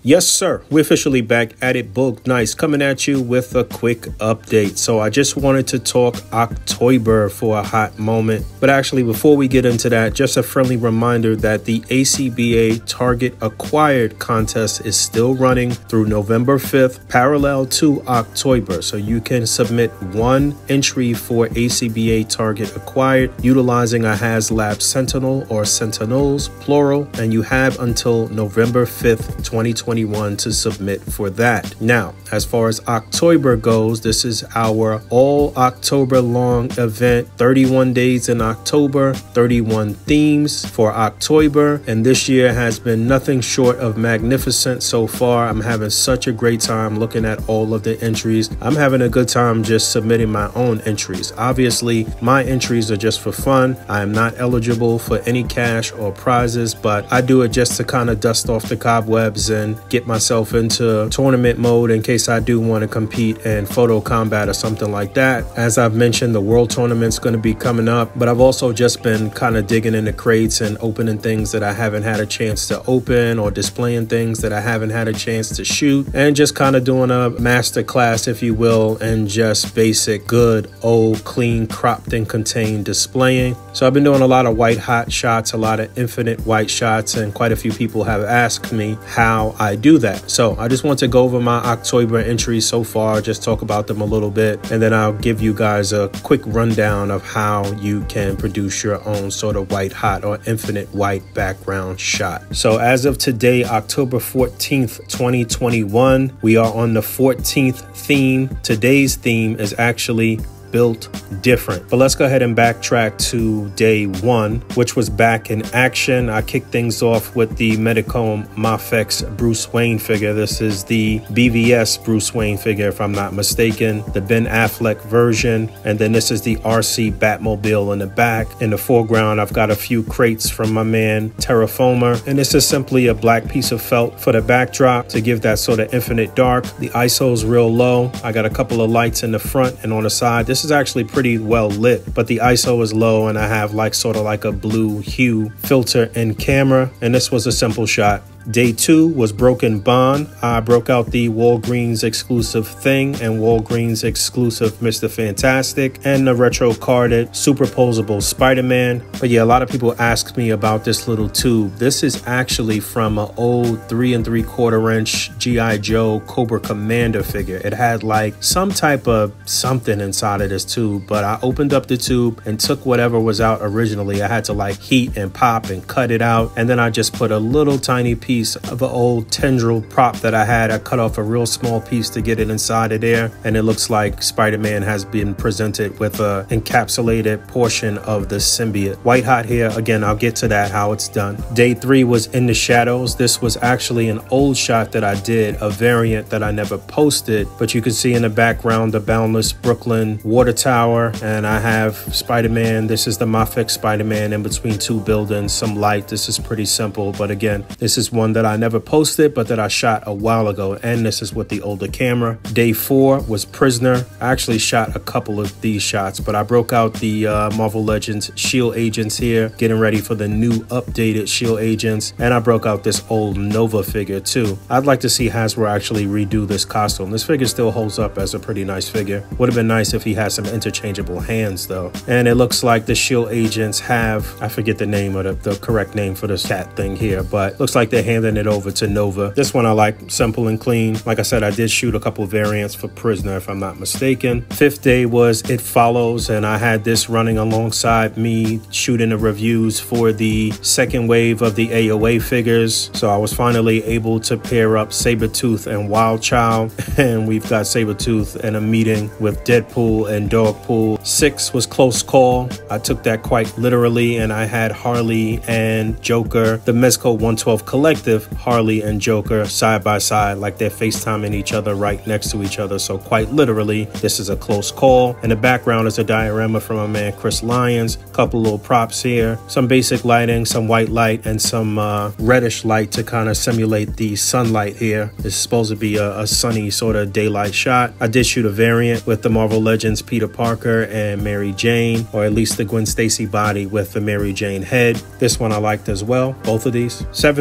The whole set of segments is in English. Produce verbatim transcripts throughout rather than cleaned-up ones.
Yes, sir. We're officially back at it. Book Nice coming at you with a quick update. So I just wanted to talk October for a hot moment. But actually, before we get into that, just a friendly reminder that the A C B A Target Acquired contest is still running through November fifth, parallel to October. So you can submit one entry for A C B A Target Acquired utilizing a HasLab Sentinel or Sentinels, plural, and you have until November fifth, twenty twenty-one to submit for that. Now, as far as October goes, this is our all October long event, thirty-one days in October, thirty-one themes for October, and this year has been nothing short of magnificent so far. I'm having such a great time looking at all of the entries. I'm having a good time just submitting my own entries. Obviously, my entries are just for fun. I am not eligible for any cash or prizes, but I do it just to kind of dust off the cobwebs and get myself into tournament mode in case I do want to compete in photo combat or something like that. As I've mentioned, the world tournament's going to be coming up, but I've also just been kind of digging in the crates and opening things that I haven't had a chance to open, or displaying things that I haven't had a chance to shoot, and just kind of doing a master class, if you will, and just basic good old clean cropped and contained displaying. So I've been doing a lot of white hot shots, a lot of infinite white shots, and quite a few people have asked me how I do that. So I just want to go over my October entries so far, just talk about them a little bit, and then I'll give you guys a quick rundown of how you can produce your own sort of white hot or infinite white background shot. So as of today, October fourteenth, twenty twenty-one, we are on the fourteenth theme. Today's theme is actually built different. But let's go ahead and backtrack to day one, which was back in action. I kicked things off with the Medicom Mafex Bruce Wayne figure. This is the B V S Bruce Wayne figure, if I'm not mistaken, the Ben Affleck version. And then this is the R C Batmobile in the back. In the foreground, I've got a few crates from my man Terraformer. And this is simply a black piece of felt for the backdrop to give that sort of infinite dark. The I S O is real low. I got a couple of lights in the front and on the side. This This is actually pretty well lit, but the I S O is low and I have like sort of like a blue hue filter in camera, and this was a simple shot. Day two was Broken Bond. I broke out the Walgreens exclusive Thing and Walgreens exclusive Mister Fantastic and the retro carded superposable Spider-Man. But yeah, a lot of people asked me about this little tube. This is actually from an old three and three quarter inch G I Joe Cobra Commander figure. It had like some type of something inside of this tube, but I opened up the tube and took whatever was out originally. I had to like heat and pop and cut it out, and then I just put a little tiny piece of an old tendril prop that I had. I cut off a real small piece to get it inside of there, and it looks like Spider-Man has been presented with a encapsulated portion of the symbiote. White hot here. Again, I'll get to that, how it's done. Day three was In the Shadows. This was actually an old shot that I did, a variant that I never posted, but you can see in the background the Boundless Brooklyn water tower, and I have Spider-Man. This is the Mafex Spider-Man in between two buildings, some light. This is pretty simple, but again, this is one that I never posted, but that I shot a while ago, and this is with the older camera. Day four was Prisoner. I actually shot a couple of these shots, but I broke out the uh, Marvel Legends Shield Agents here, getting ready for the new updated Shield Agents, and I broke out this old Nova figure too. I'd like to see Hasbro actually redo this costume. This figure still holds up as a pretty nice figure. Would have been nice if he had some interchangeable hands though. And it looks like the Shield Agents have, I forget the name of the, the correct name for this cat thing here, but looks like they're handing it over to Nova. This one I like, simple and clean. Like I said, I did shoot a couple variants for Prisoner, if I'm not mistaken. Fifth day was It Follows, and I had this running alongside me shooting the reviews for the second wave of the A O A figures. So I was finally able to pair up Sabretooth and Wild Child, and we've got Sabretooth in a meeting with Deadpool and Dogpool. Six was Close Call. I took that quite literally, and I had Harley and Joker, the Mezco one twelve Collective, Harley and Joker side by side, like they're FaceTiming each other right next to each other. So quite literally, this is a close call. In the background is a diorama from my man Chris Lyons. Couple little props here, some basic lighting, some white light, and some uh, reddish light to kind of simulate the sunlight here. It's supposed to be a, a sunny sort of daylight shot. I did shoot a variant with the Marvel Legends Peter Parker and Mary Jane, or at least the Gwen Stacy body with the Mary Jane head. This one I liked as well, both of these. Seventh day was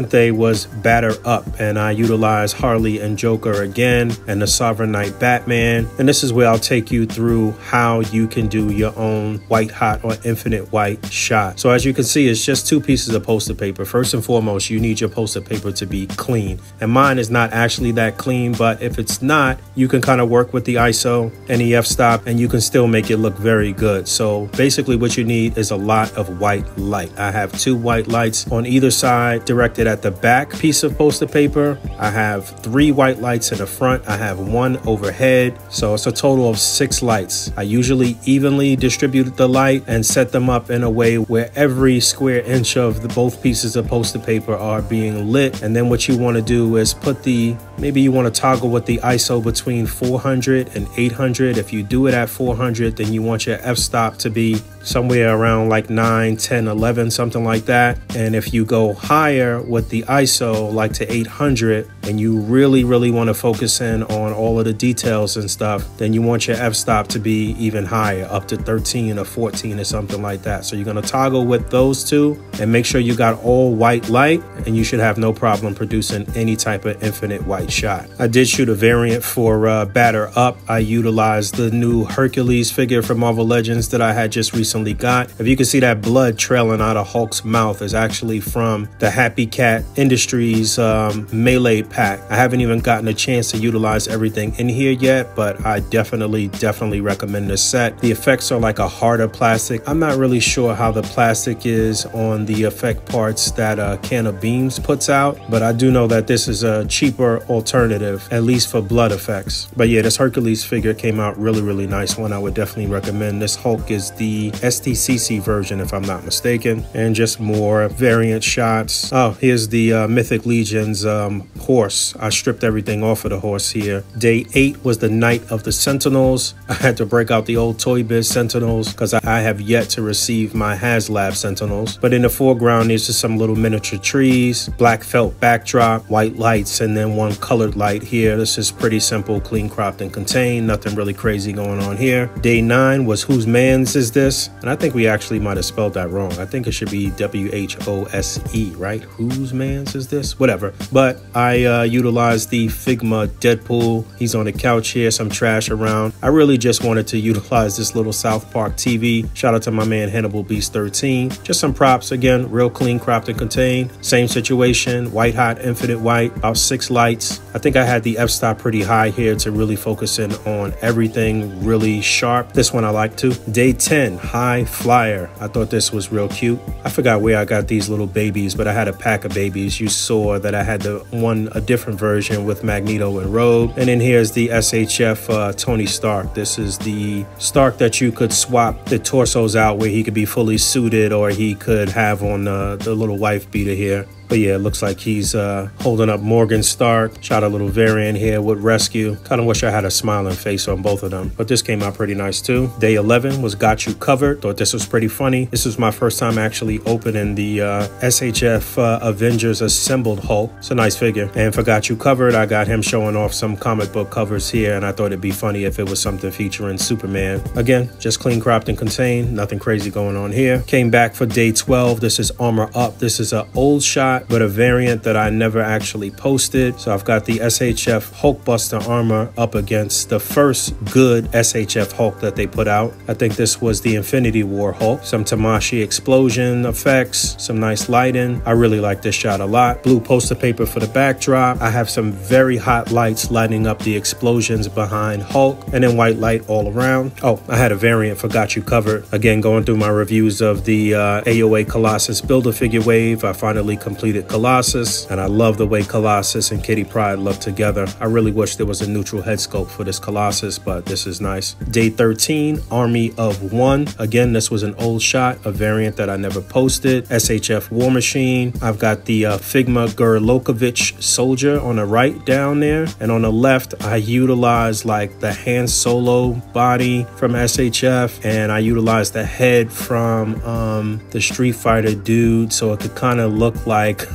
was Batter Up, and I utilized Harley and Joker again and the Sovereign Knight Batman. And this is where I'll take you through how you can do your own white hot or infinite white shot. So as you can see, it's just two pieces of poster paper. First and foremost, you need your poster paper to be clean. And mine is not actually that clean, but if it's not, you can kind of work with the I S O and the f-stop and you can still make it look very good. So basically what you need is a lot of white light. I have two white lights on either side directed at the back piece of poster paper. I have three white lights in the front. I have one overhead. So it's a total of six lights. I usually evenly distribute the light and set them up in a way where every square inch of the both pieces of poster paper are being lit. And then what you want to do is put the, maybe you want to toggle with the I S O between four hundred and eight hundred. If you do it at four hundred, then you want your f-stop to be somewhere around like nine, ten, eleven, something like that. And if you go higher with the I S O, like to eight hundred, and you really, really want to focus in on all of the details and stuff, then you want your f-stop to be even higher, up to thirteen or fourteen or something like that. So you're going to toggle with those two and make sure you got all white light, and you should have no problem producing any type of infinite white shot. I did shoot a variant for uh, Batter Up. I utilized the new Hercules figure from Marvel Legends that I had just recently got. If you can see that blood trailing out of Hulk's mouth is actually from the Happy Cat Industries um, Melee pack. I haven't even gotten a chance to utilize everything in here yet, but I definitely, definitely recommend this set. The effects are like a harder plastic. I'm not really sure how the plastic is on the effect parts that uh, Can of Beams puts out, but I do know that this is a cheaper alternative, at least for blood effects. But yeah, this Hercules figure came out really, really nice one. I would definitely recommend. This Hulk is the S T C C version, if I'm not mistaken, and just more variant shots. Oh, here's the uh, Mythic Legion's um, horse. I stripped everything off of the horse here. Day eight was the Night of the Sentinels. I had to break out the old Toy Biz Sentinels because I have yet to receive my HasLab Sentinels. But in the foreground, there's just some little miniature trees, black felt backdrop, white lights, and then one colored light here. This is pretty simple, clean cropped and contained. Nothing really crazy going on here. Day nine was Whose Mans Is This? And I think we actually might have spelled that wrong. I think it should be W H O S E, right? Whose Mans Is This? Whatever. But I uh, utilized the Figma Deadpool. He's on the couch here, some trash around. I really just wanted to utilize this little South Park T V. Shout out to my man Hannibal Beast thirteen. Just some props, again, real clean, cropped and contained. Same situation, white hot, infinite white, about six lights. I think I had the f-stop pretty high here to really focus in on everything really sharp. This one I like too. Day ten, High Flyer. I thought this was real cute. I forgot where I got these little babies, but I had a pack of babies. You saw that I had the one, a different version with Magneto and Rogue. And then here's the S H F uh, Tony Stark. This is the Stark that you could swap the torsos out where he could be fully suited, or he could have on uh, the little wife beater here. But yeah, it looks like he's uh, holding up Morgan Stark. Shot a little variant here with Rescue. Kind of wish I had a smiling face on both of them. But this came out pretty nice too. Day eleven was Got You Covered. Thought this was pretty funny. This was my first time actually opening the uh, S H F uh, Avengers Assembled Hulk. It's a nice figure. And for Got You Covered, I got him showing off some comic book covers here. And I thought it'd be funny if it was something featuring Superman. Again, just clean cropped and contained. Nothing crazy going on here. Came back for day twelve. This is Armor Up. This is an old shot, but a variant that I never actually posted. So I've got the S H F Hulkbuster armor up against the first good S H F Hulk that they put out. I think this was the Infinity War Hulk. Some Tamashii explosion effects, some nice lighting. I really like this shot a lot. Blue poster paper for the backdrop. I have some very hot lights lighting up the explosions behind Hulk, and then white light all around. Oh, I had a variant for Got You Covered. Again, going through my reviews of the uh, A O A Colossus Build-A-Figure wave, I finally completed Colossus, and I love the way Colossus and Kitty Pryde look together. I really wish there was a neutral head sculpt for this Colossus, but this is nice. Day thirteen, Army of One. Again, this was an old shot, a variant that I never posted. S H F War Machine. I've got the uh, Figma Gurlokovich Soldier on the right down there, and on the left, I utilized like the Han Solo body from S H F, and I utilized the head from um, the Street Fighter dude, so it could kind of look like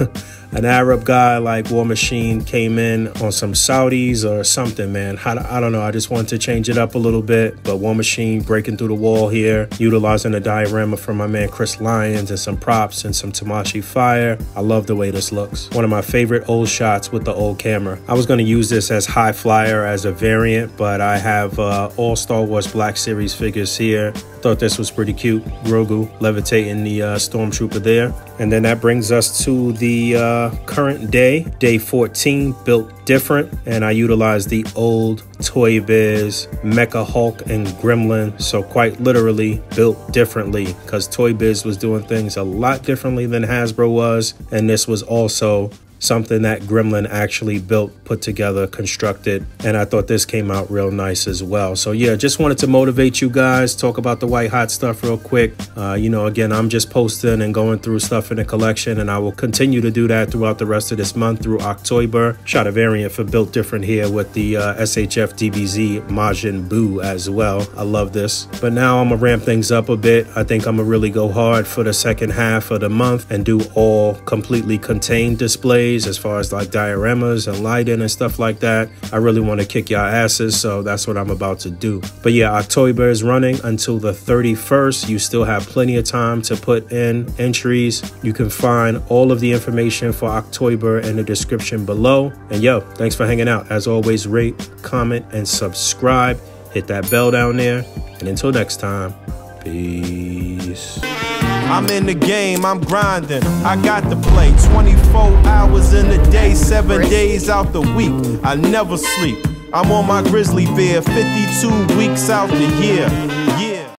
an Arab guy like War Machine came in on some Saudis or something, man. I, I don't know. I just wanted to change it up a little bit. But War Machine breaking through the wall here, utilizing a diorama from my man Chris Lyons and some props and some Tamashii fire. I love the way this looks. One of my favorite old shots with the old camera. I was going to use this as High Flyer as a variant, but I have uh, all Star Wars Black Series figures here. Thought this was pretty cute. Grogu levitating the uh, Stormtrooper there. And then that brings us to the uh, current day, day fourteen, built different. And I utilized the old Toy Biz Mecha Hulk and Gremlin. So quite literally built differently, because Toy Biz was doing things a lot differently than Hasbro was. And this was also something that Gremlin actually built, put together, constructed, and I thought this came out real nice as well. So yeah, just wanted to motivate you guys, talk about the white hot stuff real quick. Uh, you know, again, I'm just posting and going through stuff in the collection, and I will continue to do that throughout the rest of this month through October. Shot a variant for Built Different here with the uh, S H F D B Z Majin Buu as well. I love this. But now I'm gonna ramp things up a bit. I think I'm gonna really go hard for the second half of the month and do all completely contained displays as far as like dioramas and lighting and stuff like that. I really want to kick y'all asses, so that's what I'm about to do. But yeah, October is running until the thirty-first. You still have plenty of time to put in entries. You can find all of the information for October in the description below. And yo, thanks for hanging out. As always, rate, comment, and subscribe. Hit that bell down there. And until next time, peace. I'm in the game, I'm grinding, I got to play twenty-four hours in a day, seven days out the week, I never sleep. I'm on my grizzly bear, fifty-two weeks out the year.